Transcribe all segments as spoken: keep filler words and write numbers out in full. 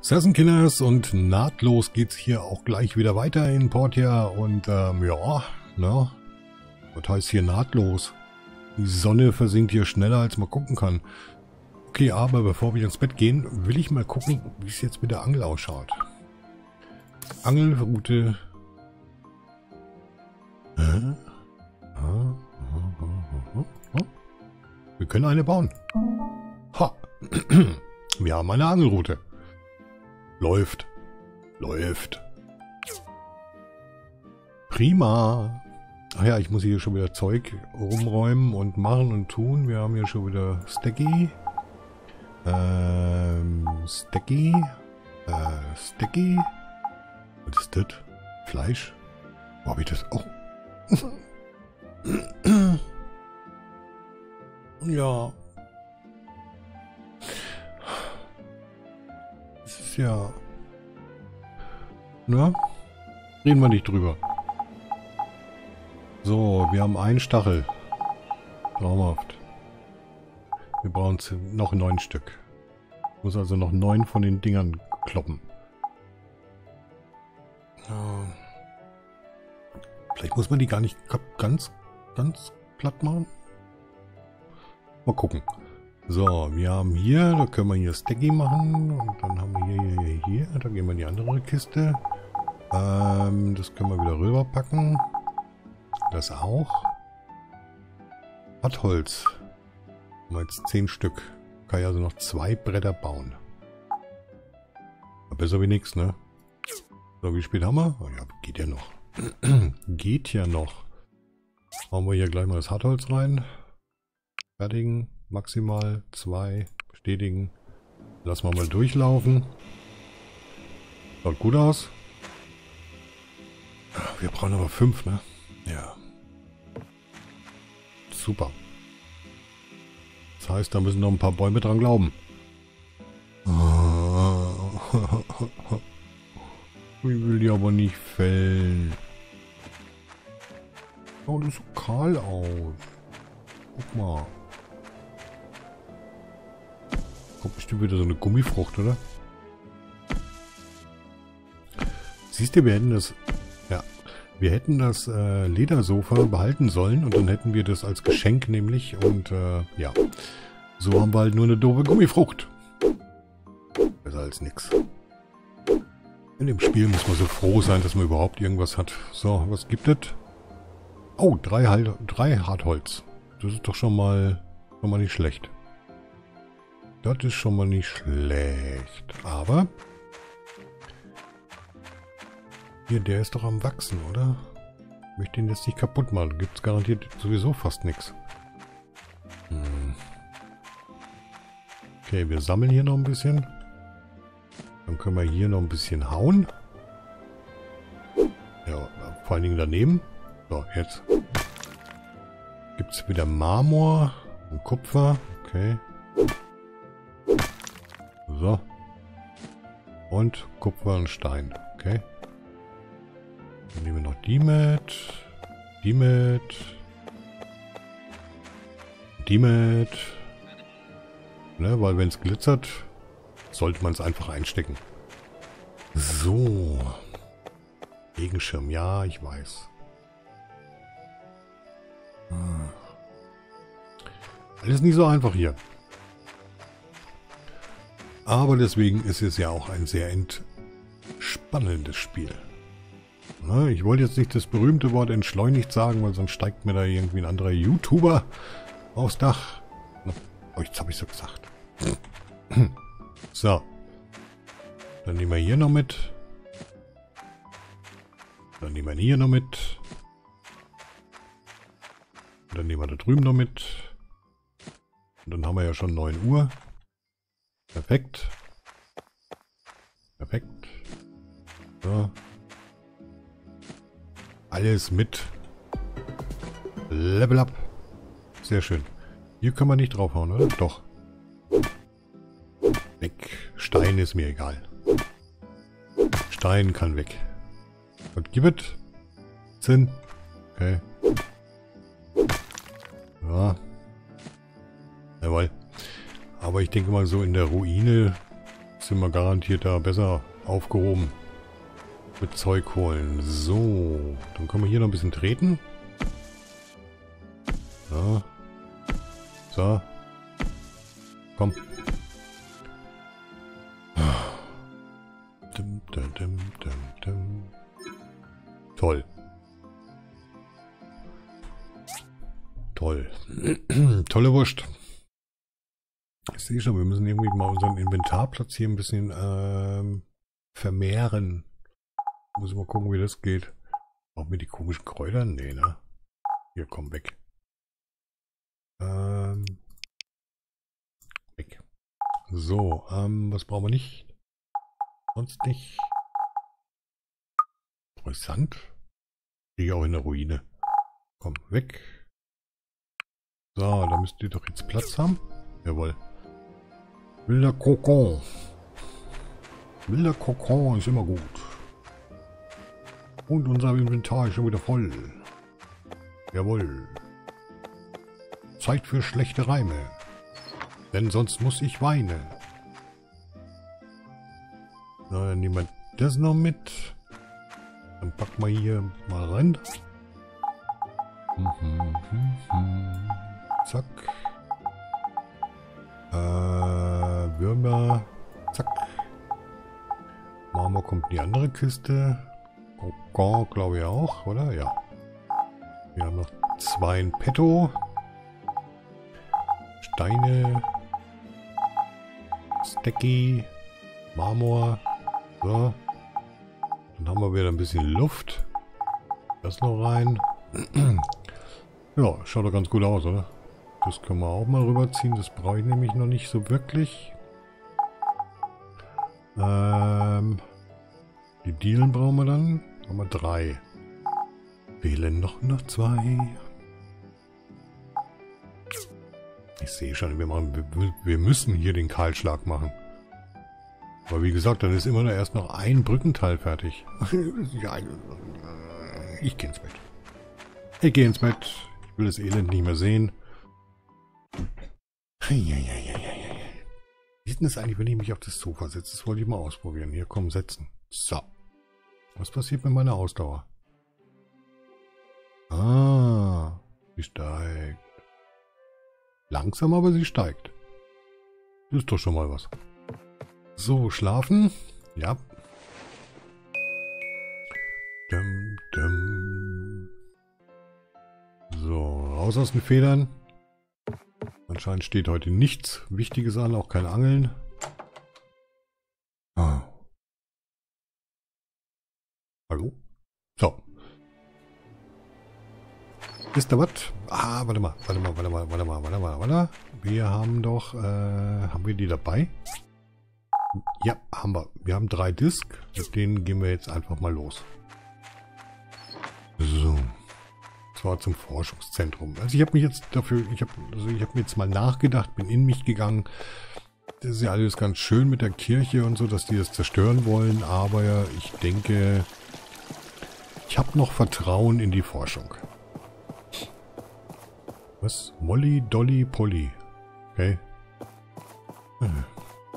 Assassin Killers und nahtlos geht's hier auch gleich wieder weiter in Portia und ähm, ja, ne, was heißt hier nahtlos? Die Sonne versinkt hier schneller als man gucken kann. Okay, aber bevor wir ins Bett gehen, will ich mal gucken, wie es jetzt mit der Angel ausschaut. Angelroute. Hä? Wir können eine bauen. Ha! Wir haben eine Angelroute. Läuft. Läuft. Prima. Ach ja, ich muss hier schon wieder Zeug rumräumen und machen und tun. Wir haben hier schon wieder Stacky. Ähm, Stacky. Äh, Stacky. Was ist das? Fleisch? Wo hab ich das? Oh. Ja. Das ist ja... Na? Reden wir nicht drüber. So, wir haben einen Stachel. Traumhaft. Wir brauchen noch neun Stück. Ich muss also noch neun von den Dingern kloppen. Ja. Vielleicht muss man die gar nicht ganz, ganz platt machen. Mal gucken. So, wir haben hier, da können wir hier Stacky machen. Und dann haben wir hier, hier, hier. Da gehen wir in die andere Kiste. Ähm, das können wir wieder rüberpacken. Das auch. Hartholz. Haben wir jetzt zehn Stück. Kann ich also noch zwei Bretter bauen. Aber besser wie nichts, ne? So, wie spät haben wir? Oh ja, geht ja noch. Geht ja noch. Hauen wir hier gleich mal das Hartholz rein. Fertigen. Maximal zwei. Bestätigen. Lassen wir mal durchlaufen. Schaut gut aus. Wir brauchen aber fünf, ne? Ja. Super. Das heißt, da müssen noch ein paar Bäume dran glauben. Ich will die aber nicht fällen. Oh, das sieht so kahl aus. Guck mal. Kommt bestimmt wieder so eine Gummifrucht, oder? Siehst du, wir hätten das... Ja. Wir hätten das äh, Ledersofa behalten sollen und dann hätten wir das als Geschenk nämlich und äh, ja. So haben wir halt nur eine doofe Gummifrucht. Besser als nix. In dem Spiel muss man so froh sein, dass man überhaupt irgendwas hat. So, was gibt es? Oh, drei, Hal drei Hartholz. Das ist doch schon mal, schon mal nicht schlecht. Das ist schon mal nicht schlecht. Aber... Hier, der ist doch am Wachsen, oder? Ich möchte ihn jetzt nicht kaputt machen. Gibt es garantiert sowieso fast nichts. Hm. Okay, wir sammeln hier noch ein bisschen. Dann können wir hier noch ein bisschen hauen. Ja, vor allen Dingen daneben. So, jetzt. Gibt es wieder Marmor und Kupfer. Okay. So. Und Kupfer und Stein. Okay. Dann nehmen wir noch die mit. Die mit. Die mit. Ne, weil wenn es glitzert, sollte man es einfach einstecken. So. Regenschirm, ja, ich weiß. Alles nicht so einfach hier. Aber deswegen ist es ja auch ein sehr entspannendes Spiel. Na, ich wollte jetzt nicht das berühmte Wort entschleunigt sagen, weil sonst steigt mir da irgendwie ein anderer YouTuber aufs Dach. Oh, jetzt habe ich so gesagt. So. Dann nehmen wir hier noch mit. Dann nehmen wir hier noch mit. Und dann nehmen wir da drüben noch mit. Und dann haben wir ja schon neun Uhr. Perfekt. Perfekt. So. Alles mit. Level up. Sehr schön. Hier können wir nicht draufhauen, oder? Doch. Weg. Stein ist mir egal. Stein kann weg. Und gib es. Zinn. Okay. Ja. Jawohl. Aber ich denke mal so in der Ruine sind wir garantiert da besser aufgehoben. Mit Zeug holen. So, dann können wir hier noch ein bisschen treten. So. So. Komm. Dim, dim, dim, dim, dim. Toll. Toll. Tolle Wurst. Ich sehe schon, wir müssen irgendwie mal unseren Inventarplatz hier ein bisschen ähm, vermehren. Muss ich mal gucken, wie das geht. Brauchen wir die komischen Kräuter? Nee, ne? Hier, komm, weg. Ähm, weg. So, ähm, was brauchen wir nicht? Sonst nicht. Brauche ich Sand? Hier auch in der Ruine. Komm, weg. So, da müsst ihr doch jetzt Platz haben. Jawohl. Wilder Kokon. Wilder Kokon ist immer gut. Und unser Inventar ist schon wieder voll. Jawohl. Zeit für schlechte Reime. Denn sonst muss ich weinen. So, dann nehmen wir das noch mit. Dann packen wir hier mal rein. Zack. Äh, Würmer. Zack. Marmor kommt in die andere Kiste. Kokon, glaube ich auch, oder? Ja. Wir haben noch zwei in petto. Steine. Stacky. Marmor. So. Dann haben wir wieder ein bisschen Luft. Das noch rein. Ja, schaut doch ganz gut aus, oder? Das können wir auch mal rüberziehen. Das brauche ich nämlich noch nicht so wirklich. Ähm, die Dielen brauchen wir dann. Haben wir drei. Fehlen noch noch zwei. Ich sehe schon, wir, machen, wir, wir müssen hier den Kahlschlag machen. Aber wie gesagt, dann ist immer noch erst noch ein Brückenteil fertig. Ich gehe ins Bett. Ich gehe ins Bett. Ich will das Elend nicht mehr sehen. Wie ist denn das eigentlich, wenn ich mich auf das Sofa setze? Das wollte ich mal ausprobieren. Hier, komm, setzen. So. Was passiert mit meiner Ausdauer? Ah, sie steigt. Langsam, aber sie steigt. Das ist doch schon mal was. So, schlafen. Ja. Dum, dum. So, raus aus den Federn. Anscheinend steht heute nichts Wichtiges an, auch kein Angeln. Ah. Hallo? So. Ist da was? Ah, warte mal, warte mal, warte mal, warte mal, warte mal, warte. Wir haben doch, äh, haben wir die dabei? Ja, haben wir. Wir haben drei Disk. Mit denen gehen wir jetzt einfach mal los. So. Zwar zum Forschungszentrum. Also ich habe mich jetzt dafür, ich habe also ich habe mir jetzt mal nachgedacht, bin in mich gegangen. Das ist ja alles ganz schön mit der Kirche und so, dass die das zerstören wollen, aber ich denke, ich habe noch Vertrauen in die Forschung. Was? Molly, Dolly, Polly. Okay. Hm.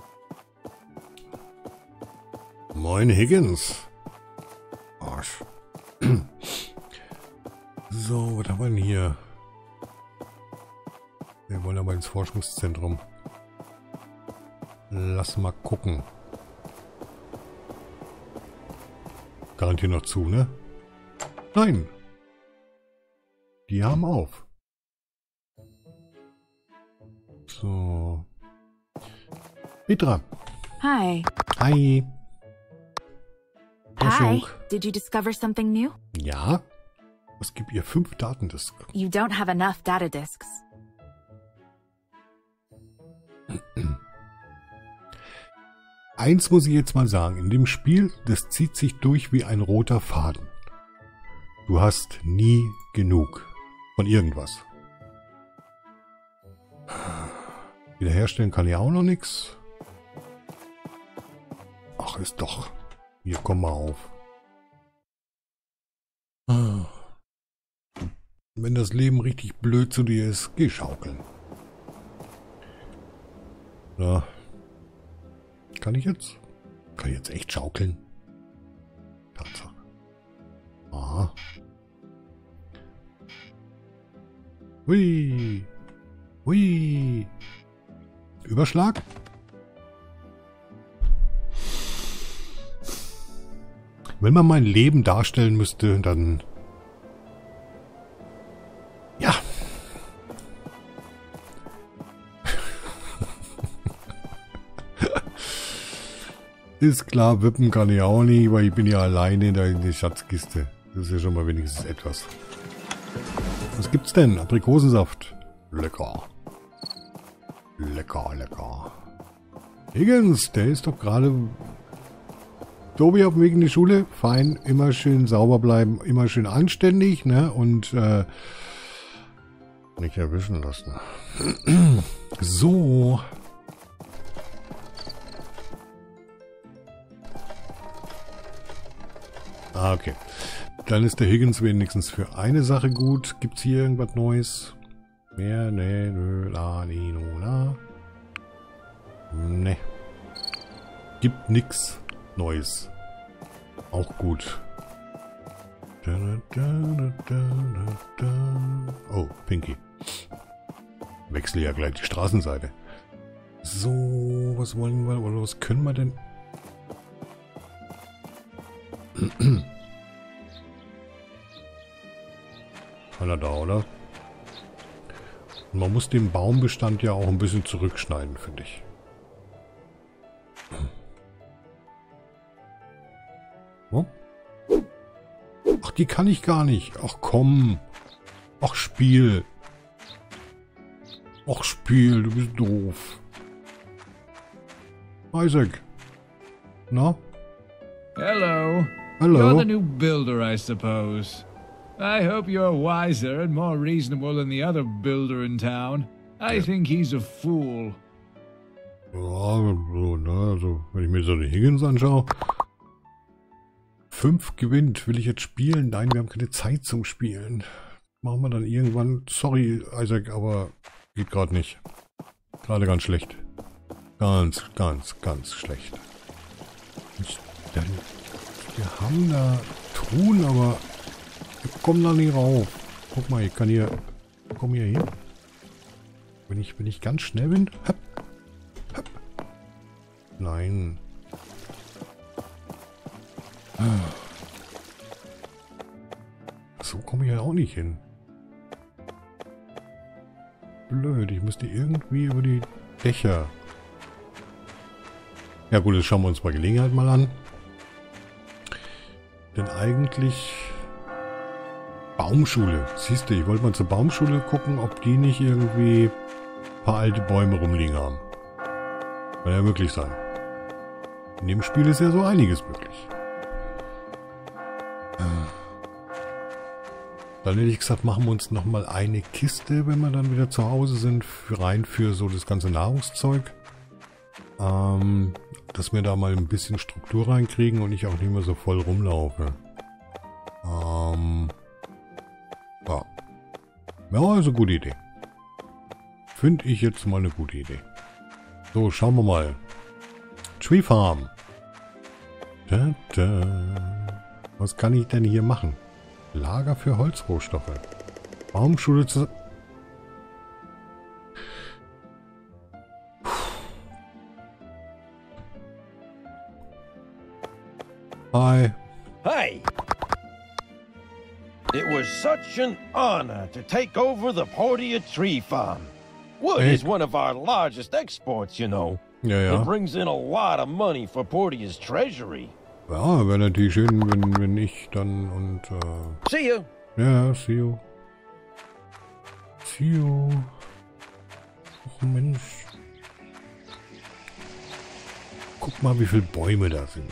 Moin Higgins. Arsch. So, was haben wir denn hier? Wir wollen aber ins Forschungszentrum. Lass mal gucken. Garantiert noch zu, ne? Nein. Die haben auf. So. Petra. Hi. Hi. Hi. Did you discover something new? Ja. Es gibt ihr fünf Datendisks. You don't have enough data disks. Eins muss ich jetzt mal sagen. In dem Spiel, das zieht sich durch wie ein roter Faden. Du hast nie genug von irgendwas. Wiederherstellen kann ja auch noch nichts. Ach, ist doch. Hier, komm mal auf. Wenn das Leben richtig blöd zu dir ist, geh schaukeln. Ja. Kann ich jetzt? Kann ich jetzt echt schaukeln? Tatsache. Aha. Hui. Hui. Überschlag? Wenn man mein Leben darstellen müsste, dann... Ja. Ist klar, wippen kann ich auch nicht, weil ich bin ja alleine in der, in der Schatzkiste. Das ist ja schon mal wenigstens etwas. Was gibt's denn? Aprikosensaft. Lecker. Lecker, lecker. Higgins, der ist doch gerade... Tobi auf dem Weg in die Schule. Fein, immer schön sauber bleiben, immer schön anständig, ne? Und, äh... nicht erwischen lassen. So... Ah, okay. Dann ist der Higgins wenigstens für eine Sache gut. Gibt's hier irgendwas Neues? Mehr? Ne, nö, la, ni, no, la. Ne. Gibt nix Neues. Auch gut. Da, da, da, da, da, da. Oh, Pinky. Wechsle ja gleich die Straßenseite. So, was wollen wir, oder was können wir denn? Keiner da, oder? Und man muss den Baumbestand ja auch ein bisschen zurückschneiden, finde ich. Oh? Ach, die kann ich gar nicht. Ach komm. Ach, Spiel. Ach, Spiel, du bist doof. Isaac. Na? Hello. Hello. You're the new builder, I suppose. I hope you're wiser and more reasonable than the other builder in town. I think he's a fool. Ja, ne, also, wenn ich mir so den Higgins anschaue. Fünf gewinnt. Will ich jetzt spielen? Nein, wir haben keine Zeit zum Spielen. Machen wir dann irgendwann. Sorry, Isaac, aber geht gerade nicht. Gerade ganz schlecht. Ganz, ganz, ganz schlecht. Ich, dann, wir haben da Truhen, aber ich komme da nicht rauf. Guck mal, ich kann hier... Komm hier hin. Wenn ich, wenn ich ganz schnell bin... Hopp, hopp. Nein. So komme ich ja auch nicht hin. Blöd, ich müsste irgendwie über die Dächer. Ja gut, das schauen wir uns bei Gelegenheit mal an. Denn eigentlich... Baumschule. Siehst du, ich wollte mal zur Baumschule gucken, ob die nicht irgendwie ein paar alte Bäume rumliegen haben. Kann ja möglich sein. In dem Spiel ist ja so einiges möglich. Dann hätte ich gesagt, machen wir uns nochmal eine Kiste, wenn wir dann wieder zu Hause sind, für, rein für so das ganze Nahrungszeug. Ähm, dass wir da mal ein bisschen Struktur reinkriegen und ich auch nicht mehr so voll rumlaufe. Ähm, ja. Ja, also gute Idee. Finde ich jetzt mal eine gute Idee. So, schauen wir mal. Tree Farm. Da, da. Was kann ich denn hier machen? Lager für Holzrohstoffe. Baumschule zu... Hi. Hi. It was such an honor to take over the Portia Tree Farm. Wood Hey. is one of our largest exports, you know. Ja, ja. It brings in a lot of money for Portia's treasury. Ja, wäre natürlich schön, wenn, wenn ich dann und... Äh, See you. ja, see you. See you. Ach Mensch. Guck mal, wie viele Bäume da sind.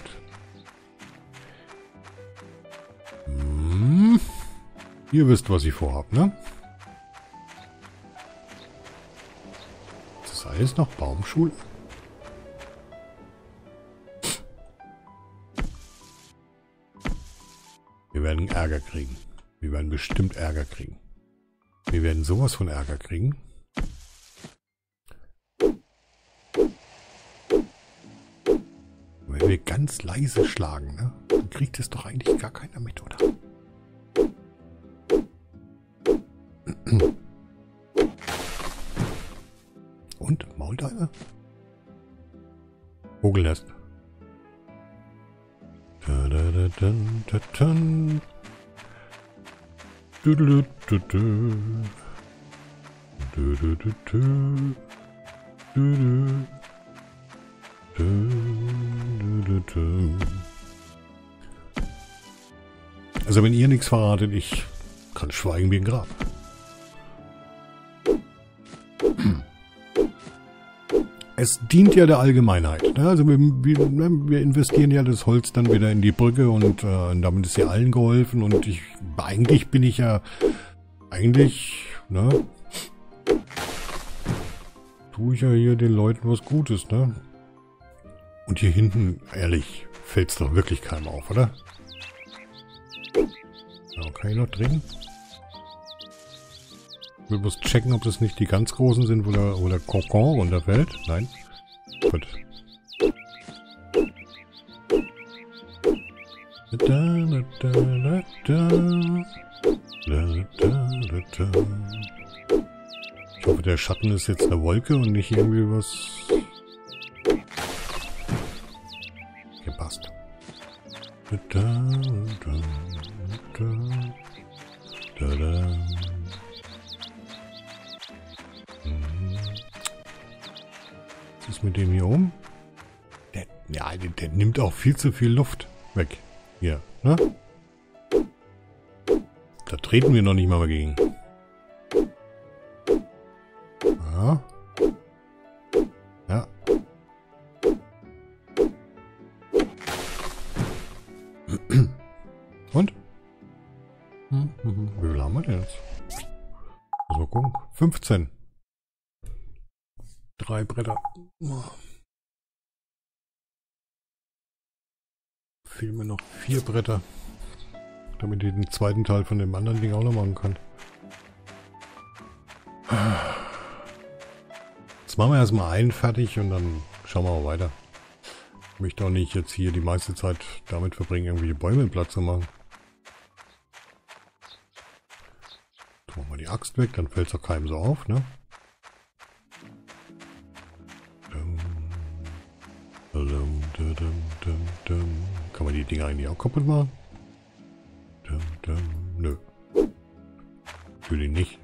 Hm. Ihr wisst, was ich vorhab, ne? Ist das alles noch Baumschule? Wir werden Ärger kriegen. Wir werden bestimmt Ärger kriegen. Wir werden sowas von Ärger kriegen. wenn wir ganz leise schlagen, ne? Dann kriegt es doch eigentlich gar keiner mit, oder? Und? Maultiger? Vogelnest. Da, da, da, dun, da, dun. Du, du, du, du. Du, du, du, du. Du, du. Du, du, du, du. Also wenn ihr nichts verratet, ich kann schweigen wie ein Grab. Es dient ja der Allgemeinheit. Ne? Also wir, wir, wir investieren ja das Holz dann wieder in die Brücke und äh, damit ist ja allen geholfen. Und ich eigentlich bin ich ja eigentlich, ne, tue ich ja hier den Leuten was Gutes, ne? Und hier hinten, ehrlich, fällt es doch wirklich keinem auf, oder? Ja, kann ich noch drehen? Ich will bloß checken, ob das nicht die ganz großen sind, wo der, wo der Kokon runterfällt. Nein. Gut. Da, da, da, da, da. Da, da, da, da. Ich hoffe, der Schatten ist jetzt eine Wolke und nicht irgendwie was... Okay, passt. Da, da, da, da, da, da. Was ist mit dem hier um? Der, ja, der, der nimmt auch viel zu viel Luft weg. Hier, ne? Da treten wir noch nicht mal gegen. Ja. Ja. Und? Hm, hm, hm. Wie viel haben wir denn jetzt? Mal gucken. fünfzehn. Drei Bretter. Oh. Fehlen mir noch vier Bretter. Damit ich den zweiten Teil von dem anderen Ding auch noch machen kann. Jetzt machen wir erstmal einen fertig und dann schauen wir mal weiter. Ich möchte auch nicht jetzt hier die meiste Zeit damit verbringen, irgendwelche Bäume platt zu machen. Tun wir mal die Axt weg, dann fällt es auch keinem so auf, ne? Kann man die Dinger eigentlich auch kaputt machen? Nö. Natürlich nicht.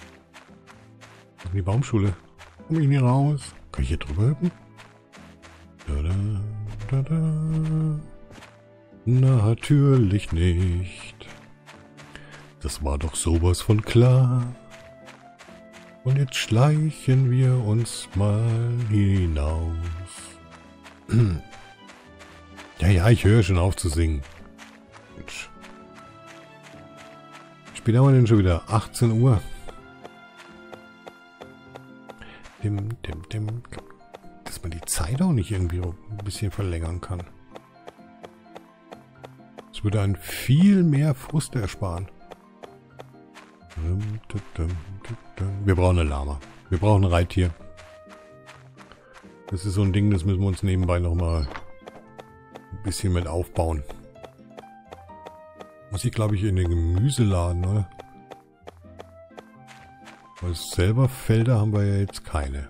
In die Baumschule. Komm ich hier raus? Kann ich hier drüber hüpfen? Da, da, da, da. Natürlich nicht. Das war doch sowas von klar. Und jetzt schleichen wir uns mal hinaus. Ja, ja, ich höre schon auf zu singen. Mensch. Wie spät haben wir denn schon wieder? achtzehn Uhr. Dim, dim, dim. Dass man die Zeit auch nicht irgendwie ein bisschen verlängern kann. Das würde einen viel mehr Frust ersparen. Wir brauchen eine Lama. Wir brauchen ein Reittier. Das ist so ein Ding, das müssen wir uns nebenbei nochmal ein bisschen mit aufbauen. Muss ich, glaube ich, in den Gemüseladen, oder? Weil selber Felder haben wir ja jetzt keine.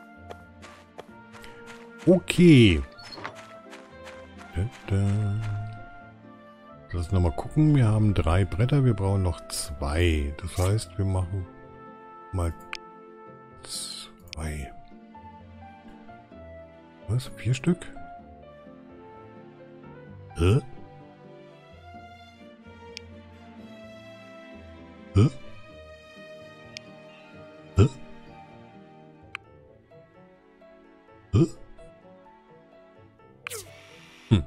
Okay. Da, da. Lass uns nochmal gucken. Wir haben drei Bretter, wir brauchen noch zwei. Das heißt, wir machen mal zwei. Was? Vier Stück? Hä? Hä? Hä? Hä? Hm.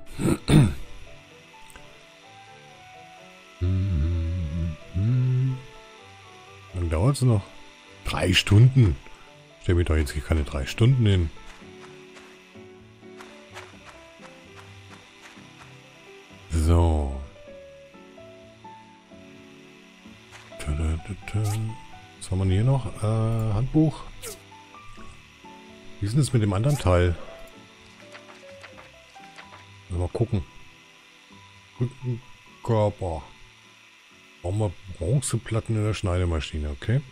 Dann dauert es noch. Drei Stunden. Stell mir doch jetzt hier keine drei Stunden hin. So. Was haben wir hier noch? Äh, Handbuch. Wie ist denn das mit dem anderen Teil? Mal gucken. Rückenkörper. Brauchen wir Bronzeplatten in der Schneidemaschine, okay.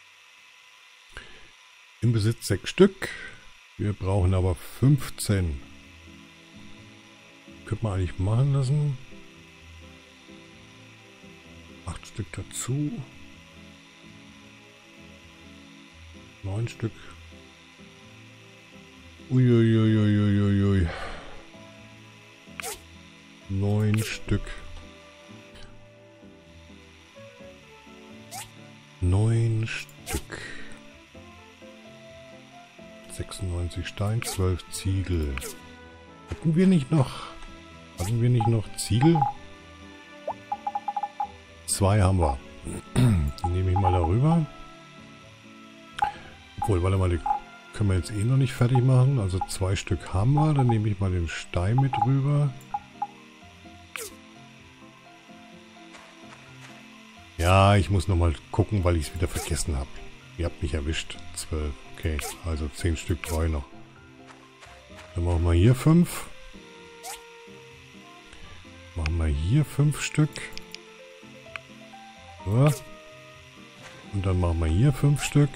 Im Besitz sechs Stück. Wir brauchen aber fünfzehn. Könnte man eigentlich machen lassen. acht Stück dazu. neun Stück. Uiuiuiuiuiui. neun Stück. neun Stück. sechsundneunzig Stein, zwölf Ziegel. Hatten wir nicht noch... Hatten wir nicht noch Ziegel? Zwei haben wir. Die nehme ich mal darüber. Obwohl, warte mal, die können wir jetzt eh noch nicht fertig machen. Also zwei Stück haben wir. Dann nehme ich mal den Stein mit rüber. Ja, ich muss nochmal gucken, weil ich es wieder vergessen habe. Ihr habt mich erwischt. zwölf. Okay, also zehn Stück brauche ich noch. Dann machen wir hier fünf. Machen wir hier fünf Stück. So. Und dann machen wir hier fünf Stück.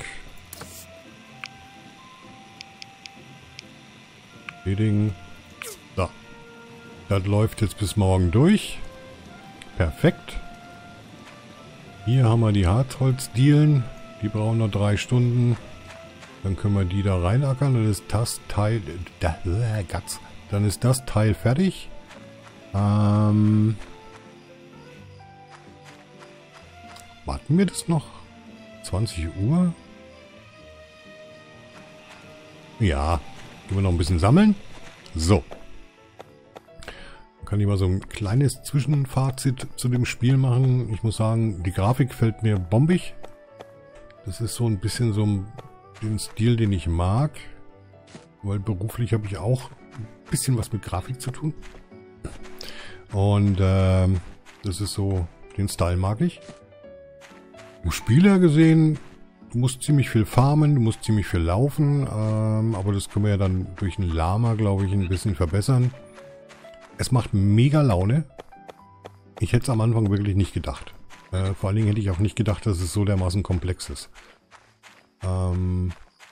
Erledigen. So. Das läuft jetzt bis morgen durch. Perfekt. Hier haben wir die Harzholzdielen. Die brauchen noch drei Stunden. Dann können wir die da reinackern. Dann ist das Teil... Äh, dann ist das Teil fertig. Ähm... Warten wir das noch? zwanzig Uhr? Ja. Gehen wir noch ein bisschen sammeln. So. Dann kann ich mal so ein kleines Zwischenfazit zu dem Spiel machen. Ich muss sagen, die Grafik fällt mir bombig. Das ist so ein bisschen so ein, den Stil, den ich mag. Weil beruflich habe ich auch ein bisschen was mit Grafik zu tun. Und ähm, das ist so, den Style mag ich. Im Spieler gesehen, du musst ziemlich viel farmen, du musst ziemlich viel laufen, ähm, aber das können wir ja dann durch einen Lama, glaube ich, ein bisschen verbessern. Es macht mega Laune. Ich hätte es am Anfang wirklich nicht gedacht. Äh, vor allen Dingen hätte ich auch nicht gedacht, dass es so dermaßen komplex ist. Ähm,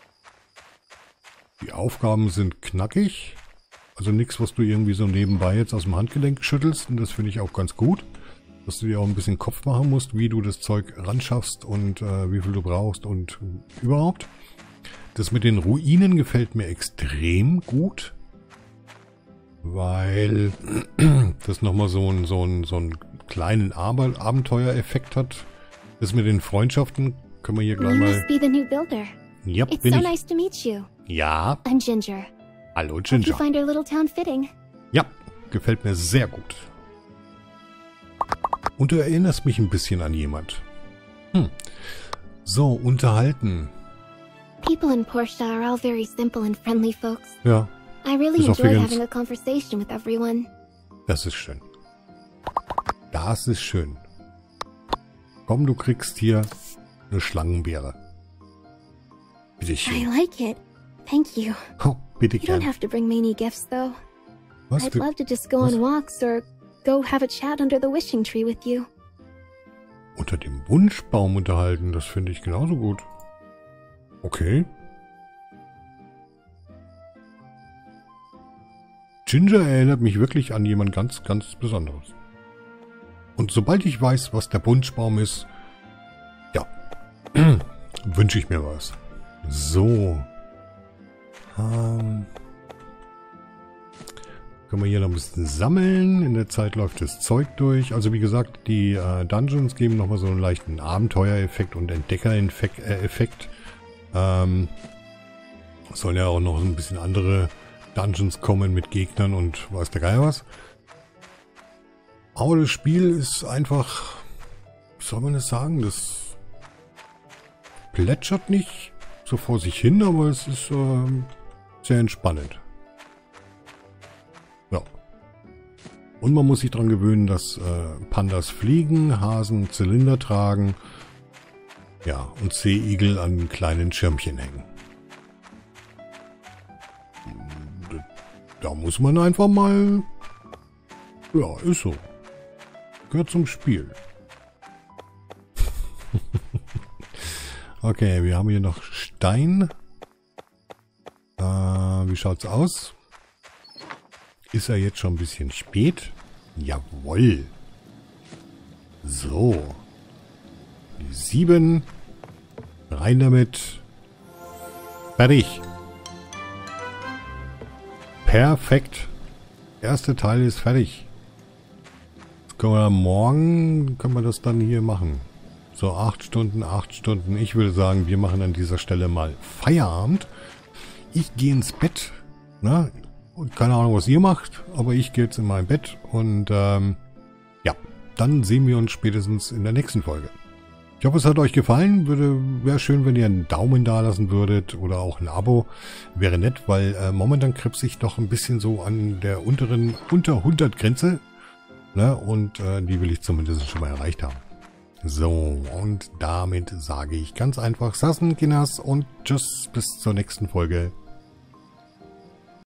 die Aufgaben sind knackig. Also nichts, was du irgendwie so nebenbei jetzt aus dem Handgelenk schüttelst. Und das finde ich auch ganz gut. Dass du dir auch ein bisschen Kopf machen musst, wie du das Zeug ran schaffst und äh, wie viel du brauchst und überhaupt. Das mit den Ruinen gefällt mir extrem gut. Weil das nochmal so einen so einen, so einen kleinen Aber Abenteuereffekt hat. Das mit den Freundschaften können wir hier gleich You mal... must be the new builder. Ja, It's bin so ich. nice to meet you. Ja, I'm Ginger. hallo Hope you Ginger. find our little town fitting. Ja, gefällt mir sehr gut. Und du erinnerst mich ein bisschen an jemand. Hm. So, unterhalten. People in Portia are all very simple and friendly folks. Ja, I really Bis auf enjoy Higgins. having a conversation with everyone. das ist schön. Das ist schön. Komm, du kriegst hier eine Schlangenbeere. Bitte I schön. like it. Thank you. Oh, bitte You don't gern. have to bring me any gifts, though. Was? I'd Du, love to just go was? on walks or go have a chat under the wishing tree with you. unter dem Wunschbaum unterhalten, das finde ich genauso gut. Okay. Ginger erinnert mich wirklich an jemand ganz, ganz Besonderes. Und sobald ich weiß, was der Wunschbaum ist, ja, wünsche ich mir was. So. Ähm, können wir hier noch ein bisschen sammeln. In der Zeit läuft das Zeug durch. Also wie gesagt, die äh, Dungeons geben nochmal so einen leichten Abenteuereffekt und Entdeckereffekt. Äh, Effekt. Ähm, sollen ja auch noch ein bisschen andere Dungeons kommen mit Gegnern und weiß der Geier was. Aber das Spiel ist einfach, wie soll man das sagen, das plätschert nicht so vor sich hin, aber es ist äh, sehr entspannend. Ja. Und man muss sich daran gewöhnen, dass äh, Pandas fliegen, Hasen Zylinder tragen, ja, und Seeigel an kleinen Schirmchen hängen. Da muss man einfach mal Ja, ist so. Gehört zum Spiel. Okay, wir haben hier noch Stein. Äh, wie schaut's aus? Ist er jetzt schon ein bisschen spät? Jawohl. So. Sieben. Rein damit. Fertig. Perfekt. Erster Teil ist fertig. Jetzt können wir morgen, können wir das dann hier machen. So, acht Stunden, acht Stunden. Ich würde sagen, wir machen an dieser Stelle mal Feierabend. Ich gehe ins Bett. Na? Und keine Ahnung, was ihr macht, aber ich gehe jetzt in mein Bett. Und ähm, ja, dann sehen wir uns spätestens in der nächsten Folge. Ich hoffe, es hat euch gefallen. Würde, wäre schön, wenn ihr einen Daumen da lassen würdet oder auch ein Abo. Wäre nett, weil äh, momentan krebs ich doch ein bisschen so an der unteren, unter hundert Grenze. Ne? Und äh, die will ich zumindest schon mal erreicht haben. So, und damit sage ich ganz einfach Sassen, Kinas und tschüss, bis zur nächsten Folge.